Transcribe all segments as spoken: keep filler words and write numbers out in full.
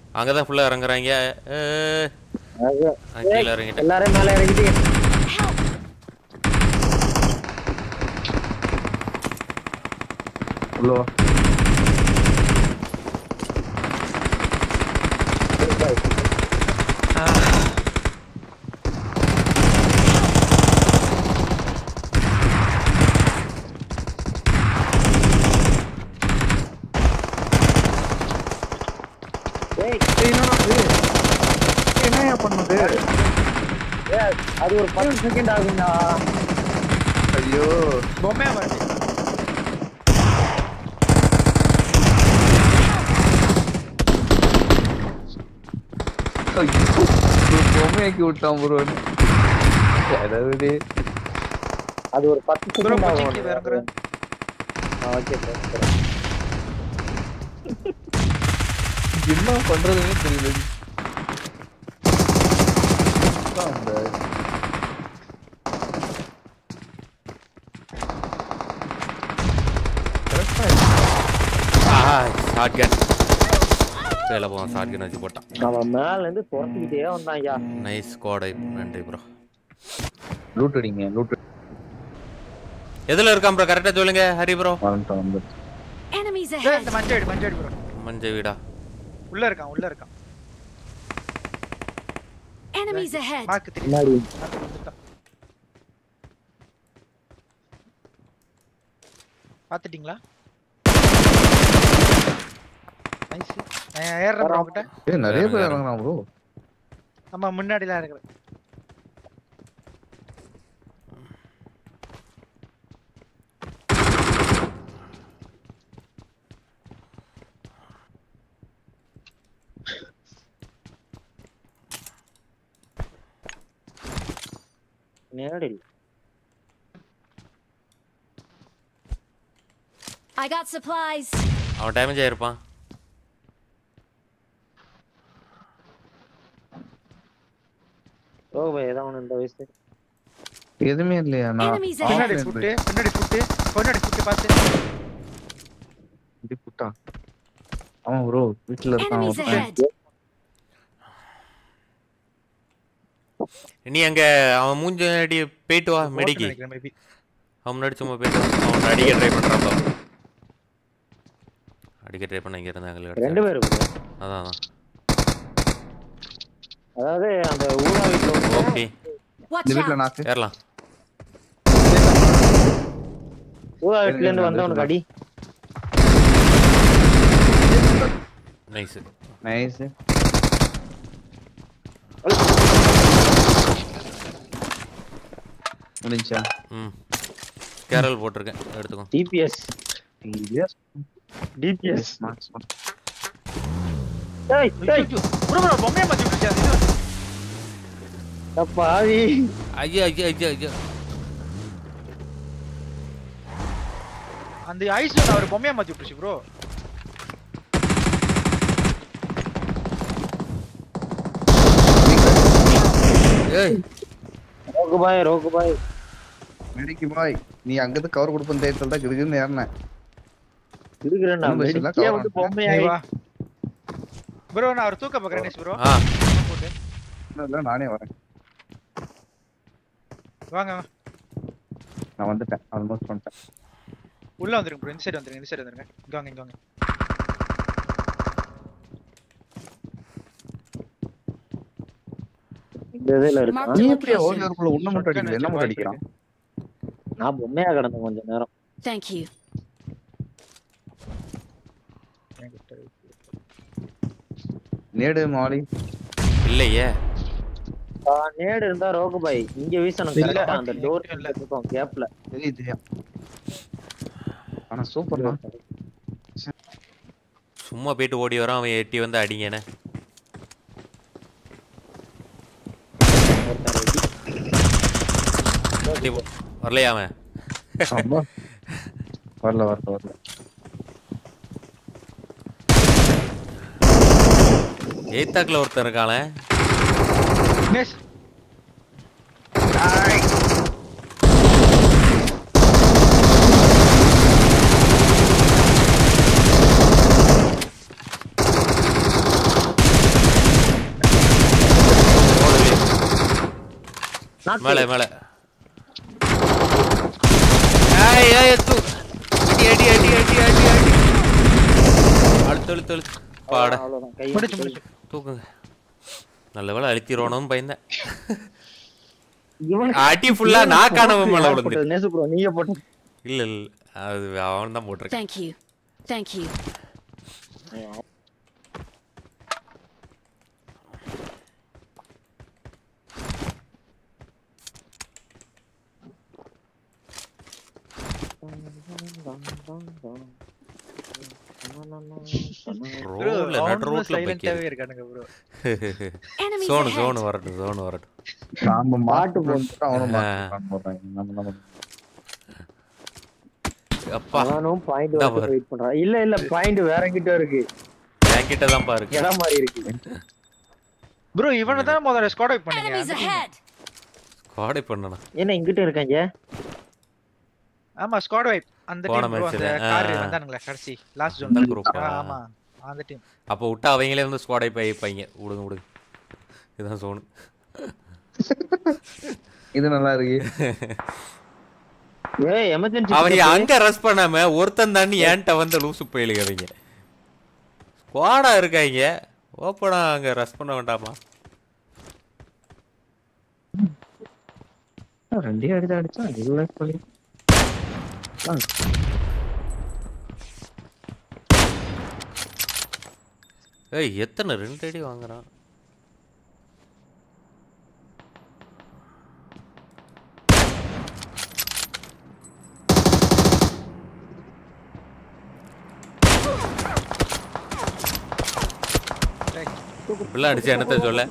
அங்கதான் ஃபுல்லா இறங்குறாங்க. கீழ இறங்கிட்டு எல்லாரும் மேல இறங்கிட்டு ஹலோ என்னையா பண்ணுது? அது ஒரு பத்து செகண்ட் ஆகும்டா. ஐயோ பொம்மையா வருது. பொம்மையாக்கி விட்டான் ப்ரோ. அதாவது அது ஒரு பத்து செகண்ட் ஆகும். இறங்குறேன். ஓகே என்ன பண்றதுன்னு தெரியல. அந்த ஷாட்கன் வேலை போவான். ஷாட்கன் வச்சு போட்டான். அவன் மேல இருந்து துரத்திக்கிட்டே வந்தான் ஐயா. நைஸ் கோடை. நன்றி ப்ரோ. லூட் அடிங்க. லூட் எதுல இருக்கான் ப்ரோ? கரெக்டா சொல்லுங்க ஹரி ப்ரோ. வந்துட்டான் வந்து. Enemies ahead. இந்த மஞ்சள் வீடு மஞ்சள் வீடு ப்ரோ. மஞ்சள் வீடா? உள்ள இருக்கான் உள்ள இருக்கான். Enemies ahead. Mark three. முன்னாடி பாத்துட்டீங்களா? நைஸ். நான் ஏறறேன் ப்ரோ கிட்ட. ஏய் நிறைய பேர் இறங்குறான் ப்ரோ. ஆமா முன்னாடிலாம் இறங்குறேன். நேரடி I got supplies. அவன் டேமேஜ் ஆயிருப்பான். ஓ பை ஏதோ ஒன்னு இந்த வயசு எதுமே இல்லையா? நான் Enemies பின்னாடி ahead. ஃபுட் பின்னாடி ஃபுட் பின்னாடி ஃபுட் பாத்து. இப்படி புட்டா. ஆமா ப்ரோ வீட்ல இருக்கான். Enemies ahead. நீ அங்க அவன் மூஞ்சி அடி போயிட்டு வா மெடிக்கி. மேபி அவன் முன்னாடி சும்மா போயிட்டு வா. அவன் அடிக்க ட்ரை பண்றான் ப்ரோ. அடிக்க ட்ரை பண்ண இங்க இருந்தாங்க ரெண்டு பேர் bro. அதான் அதான். அதாவது அந்த ஊரா வீட்ல ஓகே. Watch இந்த வீட்ல out. நாக்கு. ஏறலாம். ஊரா வீட்ல இருந்து வந்தவனுக்கு அடி. நைஸ். நைஸ். முடிஞ்சா? ம். கேரல் போட்டுருக்கேன். எடுத்துக்கோ. DBS DBS DBS marks. டேய் டேய் ப்ரோ ப்ரோ பொம்மையா மாத்தி விட்டுச்சு. அப்பாவி. ஐயா ஐயா ஐயா ஐயா. அந்த ஐஸ்ல நான் ஒரு பொம்மையா மாத்தி விட்டுச்சு ப்ரோ. ஏய் ரோகு பாய் ரோகு பாய் மெடிக்கி பாய் நீ அங்க இருந்து கவர் கொடுப்பேன் தேய்த்தல் தான் கிடுக்குன்னு ஏறனேன். இருக்குறேன் நான் மெடிக்கே வந்து பொம்மையாய் வா ப்ரோ. நான் ஒரு தூக்க பார்க்கறேன் நேஸ் ப்ரோ. ஆ இல்ல நானே வரேன். வாங்க நான் வந்துட்டேன். ஆல்மோஸ்ட் வந்துட்டேன். உள்ள வந்துருங்க ப்ரோ. இந்த சைடு வந்துருங்க. இந்த சைடு வந்துருங்க. இங்க வாங்க இங்க வாங்க. இந்த இதுல இருக்கு. நீ எப்படி ஓடி வரக்குள்ள ஒண்ணு மட்டும் அடிக்கல? என்ன மட்டும் அடிக்கிறான்? நான் பொம்மையா கிடந்தேன் கொஞ்ச நேரம். Thank you. நேடு மாலி இல்லையே. ஆ நேடு இருந்தா ரோகு பாய் இங்க வீசணும். கரெக்ட்டா அந்த டோர் இருக்கும் கேப்ல. தெரியுது தெரியும். ஆனா சூப்பர் தான். சும்மா போயிட்டு ஓடி வரான். அவன் எட்டி வந்து அடிங்கனே. வரலையா அவன்? வரல வரல வரல. ஏத்தாக்குல ஒருத்தர் இருக்கானே. நேஸ் மேலே மேலே ஏய் ஏய் தூ அடி அடி அடி அடி அடி அழுத்து அழுத்து அழுத்து பாட அவ்வளவுதான் கை முடிச்சு முடிச்சு தூக்குங்க நல்ல வேளை அழுத்திடுவானோன்னு பயந்தேன் இவன் அடி ஃபுல்லா நாக்கானவன் மேலே விழுந்து நேசு ப்ரோ நீங்க போட்டு இல்ல இல்ல அது அவன் தான் போட்டிருக்கான் Thank you. Thank you. ரோட்ல நடு ரோட்ல சைலண்டாவே இருக்கானுங்க bro Enemies zone ahead. Zone வரட்டும் சோன் வரட்டும் நாம மாட்டு மாட்டு போட்டு அவனும் மாட்டு போடுறாங்க நம்ம நம்ம அப்பா நானும் பாயிண்ட் இதா வரைக்கும் பாரு. வெயிட் பண்றேன் இல்ல இல்ல பாயிண்ட் வேற கிட்ட இருக்கு என்கிட்ட தான் பாருக்கு இடம் மாதிரி இருக்கு ப்ரோ இவனை தான் முதல்ல ஸ்குவாட் அவுட் பண்ணீங்க Enemies ahead. ஸ்குவாடே பண்ணனா என்ன இங்கிட்ட இருக்காங்க ஆமா ஸ்குவாட் வைப் அந்த போன டீம் ப்ரோ match அந்த ல, கார் ஆ. வந்தானுங்களே கடைசி லாஸ்ட் அந்த ஜோன் group ஆ? ஆமா அந்த டீம் அப்போ விட்டா அவங்களே வந்து ஸ்குவாடே பைப்பாங்க விடுங்க விடுங்க இதுதான் சோனு இது நல்லா இருக்கு ஏய் எமர்ஜென்சி அவங்க அங்க ரஷ் பண்ணாம ஒருத்தன் தாண்டி ஏன்ட்ட வந்து லூசு போயிலுங்க அவங்க ஸ்குவாடா இருக்காங்க ஓப்பனா அங்க ரஷ் பண்ண வேண்டாமா ரெண்டே அடிச்சு அடிச்சா இல்ல சொல்லி ஏய் எத்தனை ரெண்டு அடி வாங்குறான் இப்படிலாம் அடிச்சு என்னத்த சொல்ல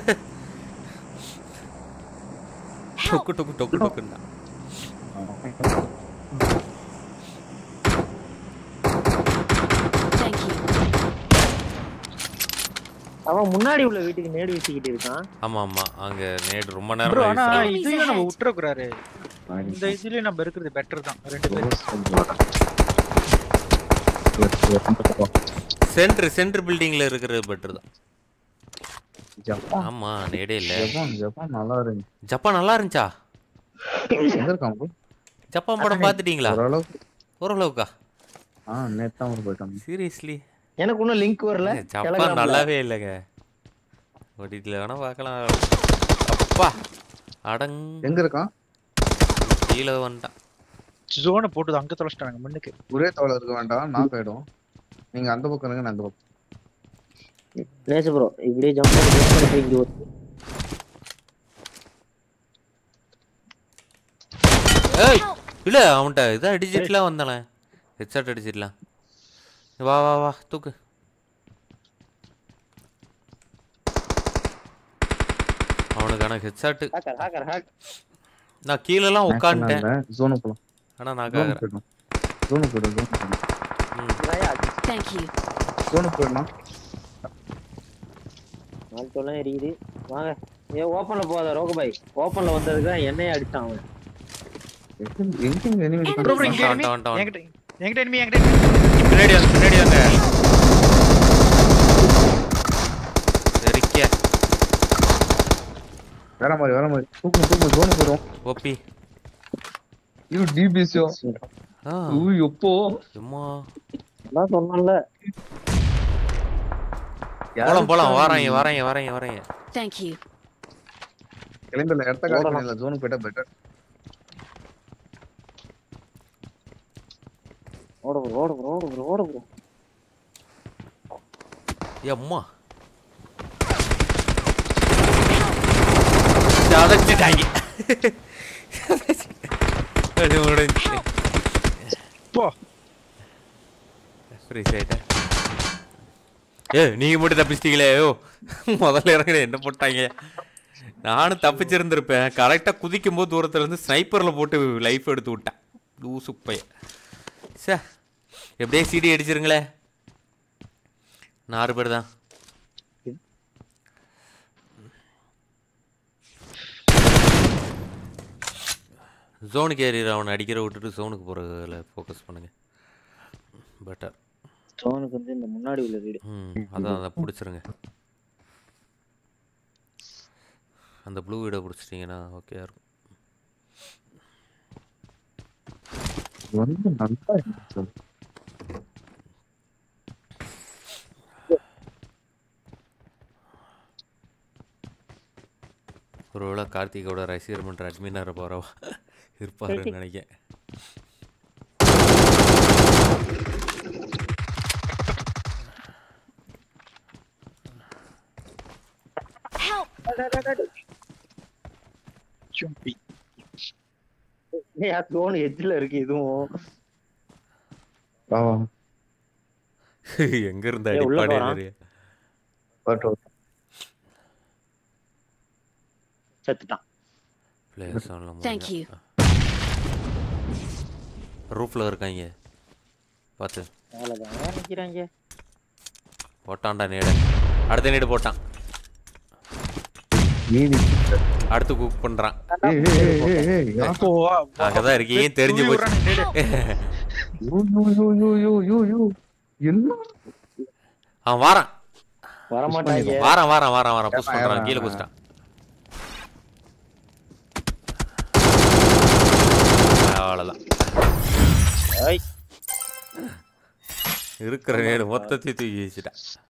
டொக்கு டொக்கு டொக்கு டொக்குன்னா Thank you. அவன் முன்னாடி உள்ள வீட்டுக்கு நேடு வீசிக்கிட்டு இருக்கான் ஆமா ஆமா அங்க நேடு ரொம்ப ப்ரோ நேரம் ஆனா Enemies இதுல நம்ம ahead. விட்டுறக்கூடாது இந்த இதுலயே நம்ம இருக்கிறது பெட்டர் தான் ரெண்டு பேரும் சென்டர் சென்டர் பில்டிங்ல இருக்கிறது பெட்டர் தான் ஜப்பான் ஆமா நேடே இல்ல ஜப்பான் ஜப்பான் நல்லா இருக்கு ஜப்பான் நல்லா இருந்துச்சா எங்க இருக்கான் bro? ஜப்பான் படம் பாத்துட்டீங்களா ஓரளவுக்கு ஓரளவுக்கா ஆ நேத்து தான் போயிட்டாங்க சீரியஸ்லி எனக்கு இன்னும் லிங்க் வரல ஜப்பான் நல்லாவே இல்லைங்க ஓடிடில வேணா பார்க்கலாம் அப்பா அடங் எங்க இருக்கான் கீழே வந்துட்டான் ஜோனை போட்டு அங்க தொலைச்சிட்டாங்க முன்னுக்கு ஒரே தவளை இருக்க வேண்டாம் நான் போயிடும் நீங்க அந்த பக்கம் இருங்க நான் அந்த பக்கம் நேசு ப்ரோ இப்படியே ஜம்ப் பண்ணி ஜம்ப் பண்ணி போய் இங்க வருது ஏய் இல்ல அவன்கிட்ட இதான் அடிச்சிட்டுலாம் வந்தானே ஹெட்ஷாட் அடிச்சிடலாம் வா வா வா தூக்கு அவனுக்கான ஹெட்ஷாட் ஹேக்கர் ஹேக்கர் ஹேக் நான் கீழெல்லாம் உட்காந்துட்டேன் ஜோனு போலாம் ஆனா நான் ஜோனு கேக்குறேன் போயிடும் ஜோனு போயிடும் ஜோனு போயிடும் Thank you. ஜோனு போயிடலாம் நாள் சொல்ல எரியுது வாங்க ஏ ஓப்பன்ல போகாத ரோகு பாய் ஓப்பன்ல வந்ததுக்கு தான் என்னையே அடிச்சான் அவன் எங்க எங்க enemy ப்ரோ ப்ரோ இருக்காங்க? இங்க வந்துட்டான், வந்துட்டான். என்கிட்ட என்கிட்ட enemy என்கிட்ட enemy. பின்னாடி வாங்க பின்னாடி வாங்க சரிக்க வேற மாதிரி வேற மாதிரி தூக்கு தூக்கு ஜோனு போயிடும் ஓபி இது டிபிசியோ ஆ ஊய் எப்போ சும்மா அதான் சொன்னான்ல போலாம் போலாம் வாராங்க வாராங்க வாராங்க வாராங்க Thank you. கிளம்பில இடத்த காட்டுல ஜோனு போயிட்டா பெட்டர் ஓடு ப்ரோ ஓடு ப்ரோ ஓடு ப்ரோ ஓடு ப்ரோ ஏ அம்மா சதச்சிட்டாங்க அது முடிஞ்சு போ ஃப்ரீ சைட்டா ஏ நீங்க மட்டும் தப்பிச்சிட்டீங்களே ஓ முதல்ல இறங்குற என்ன போட்டாங்க நானும் தப்பிச்சிருந்திருப்பேன் கரெக்டாக குதிக்கும் போது தூரத்துல இருந்து ஸ்னைப்பரில் போட்டு லைஃப் எடுத்து விட்டேன் லூசு பையன் சே எப்படியே சிடி அடிச்சிருங்களே நாலு பேர் தான் ஜோனுக்கு ஏறி அவனை அடிக்கிற விட்டுட்டு ஜோனுக்கு போகிறதுல ஃபோக்கஸ் பண்ணுங்க பெட்டர் ஜோனுக்கு வந்து இந்த முன்னாடி உள்ள வீடு ம் அதான் அதான் பிடிச்சிருங்க அந்த ப்ளூ வீடை பிடிச்சிட்டிங்கன்னா ஓகே இருக்கும். வந்து நல்லா இருந்துச்சு. ஒருவேளை கார்த்திகோட ரசிகர் மன்ற அட்மினாக இருப்பாரோ இருப்பாருன்னு நினைக்கிறேன். Help! சும்பி ஏன் தோணு எட்ஜ்ல இருக்கு இதுவும். ஆ எங்க இருந்த ஏய், உள்ள அடிப்பாடே போறான். நிறைய பட் செத்துட்டான். Players Thank you. ரூஃப்ல இருக்காங்க பார்த்து அவ்வளவுதான் நினைக்கிறாங்க. போட்டான்டா நேடு. அடுத்த நேடு போட்டான். மீதி அடுத்து குக் பண்றான். ஏய் ஏய் ஏய் ஏய் யா அங்கதான் இருக்கீங்க தெரிஞ்சு போச்சு. யோ யோ யோ யோ யோ யோ என்ன அவன் வாரான் வரமாட்டாங்க. வாரான் வாரான் வாரான் வாரான் புஷ் பண்றான். கீழே குச்சிட்டான். அவ்வளவுதான் ஏய், இருக்கிற நேடு மொத்தத்தையும் தூக்கி வச்சுட்டான்.